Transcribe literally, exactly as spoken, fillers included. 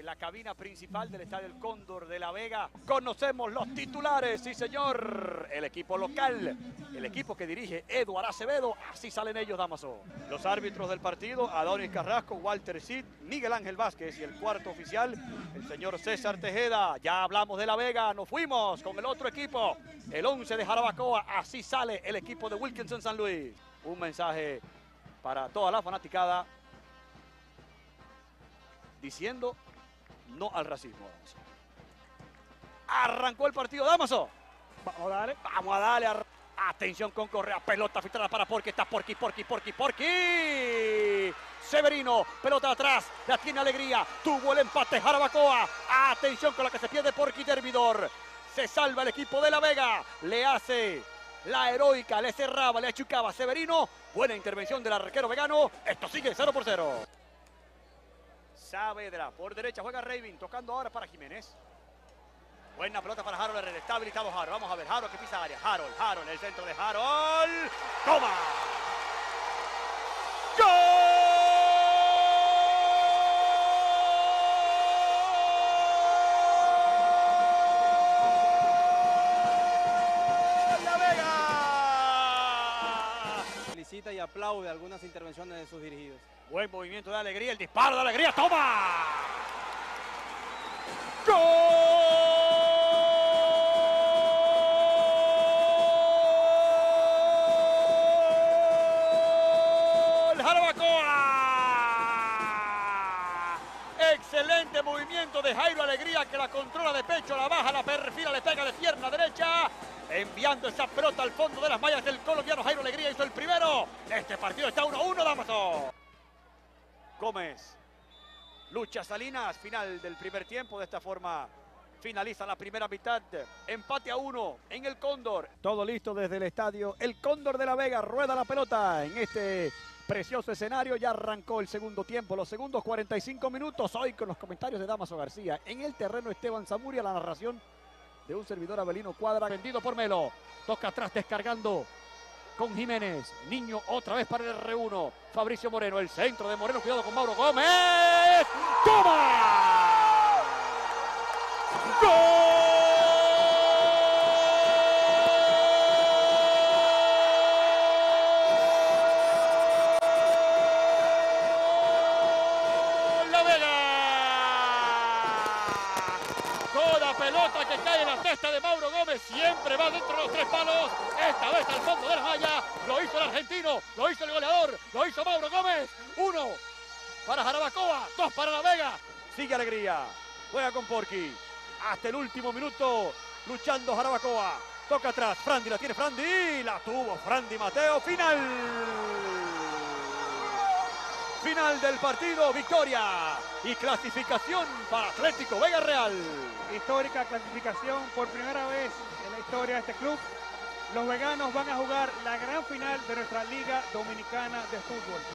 la cabina principal del Estadio El Cóndor de La Vega. Conocemos los titulares, sí señor. El equipo local, el equipo que dirige Eduardo Acevedo. Así salen ellos, Damaso. Los árbitros del partido, Adonis Carrasco, Walter Cid, Miguel Ángel Vázquez. Y el cuarto oficial, el señor César Tejeda. Ya hablamos de La Vega, nos fuimos con el otro equipo. El once de Jarabacoa, así sale el equipo de Wilkinson San Luis. Un mensaje para toda la fanaticada diciendo no al racismo. Arrancó el partido, Damaso. Vamos a darle. Vamos a darle. A... Atención con Correa, pelota filtrada para Porky, está Porky, Porky, Porky, Porky. Severino, pelota atrás, la tiene Alegría, tuvo el empate Jarabacoa. Atención con la que se pierde Porky Tervidor. Se salva el equipo de La Vega, le hace la heroica, le cerraba, le achucaba Severino. Buena intervención del arquero vegano, esto sigue cero por cero. Saavedra, por derecha juega Rabin, tocando ahora para Jiménez. Buena pelota para Harold Herrera, está habilitado Harold. Vamos a ver, Harold que pisa área. Harold, Harold, el centro de Harold. ¡Toma! ¡Gol! ¡La Vega! Felicita y aplaude algunas intervenciones de sus dirigidos. Buen movimiento de Alegría, el disparo de Alegría, ¡toma! ¡Gol! ¡Jarabacoa! Excelente movimiento de Jairo Alegría, que la controla de pecho, la baja, la perfila, le pega de pierna derecha, enviando esa pelota al fondo de las mallas del colombiano. Jairo Alegría hizo el primero. Este partido está uno a uno, Damaso. Gómez. Lucha Salinas, final del primer tiempo. De esta forma finaliza la primera mitad. Empate a uno en el Cóndor. Todo listo desde el estadio El Cóndor de La Vega. Rueda la pelota en este precioso escenario. Ya arrancó el segundo tiempo, los segundos cuarenta y cinco minutos. Hoy con los comentarios de Damaso García. En el terreno Esteban Zamuria, la narración de un servidor Abelino Cuadra. Vendido por Melo. Toca atrás descargando con Jiménez. Niño otra vez para el R uno. Fabricio Moreno, el centro de Moreno. Cuidado con Mauro Gómez. ¡Toma! ¡Gol! ¡La Vega! Toda pelota que cae en la cesta de Mauro Gómez siempre va dentro de los tres palos. Esta vez al fondo de la malla. Lo hizo el argentino, lo hizo el goleador, lo hizo Mauro Gómez. Uno para Jarabacoa, dos para La Vega. Sigue Alegría, juega con Porky. Hasta el último minuto, luchando Jarabacoa. Toca atrás, Frandi, la tiene Frandi. La tuvo Frandi Mateo, final. Final del partido, victoria y clasificación para Atlético Vega Real. Histórica clasificación por primera vez en la historia de este club. Los veganos van a jugar la gran final de nuestra Liga Dominicana de Fútbol.